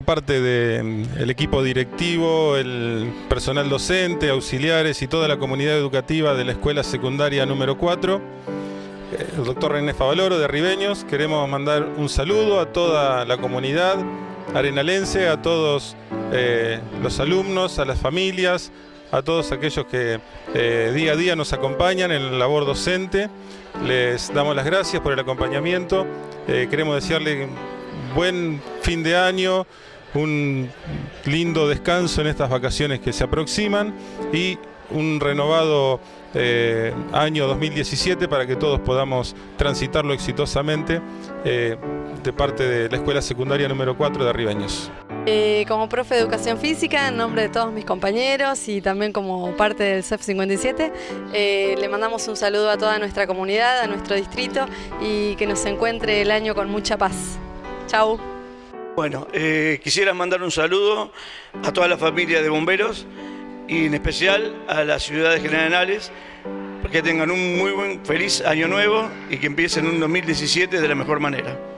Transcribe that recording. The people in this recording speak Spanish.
Parte del equipo directivo, el personal docente, auxiliares y toda la comunidad educativa de la Escuela Secundaria número 4, el doctor René Favaloro de Ribeños, queremos mandar un saludo a toda la comunidad arenalense, a todos los alumnos, a las familias, a todos aquellos que día a día nos acompañan en la labor docente. Les damos las gracias por el acompañamiento. Queremos desearle buen fin de año, un lindo descanso en estas vacaciones que se aproximan y un renovado año 2017 para que todos podamos transitarlo exitosamente de parte de la Escuela Secundaria número 4 de Ribeños. Como profe de Educación Física, en nombre de todos mis compañeros y también como parte del CEF 57, le mandamos un saludo a toda nuestra comunidad, a nuestro distrito y que nos encuentre el año con mucha paz. Chau. Bueno, quisiera mandar un saludo a toda la familia de bomberos y en especial a las ciudades generales, que tengan un muy feliz año nuevo y que empiecen un 2017 de la mejor manera.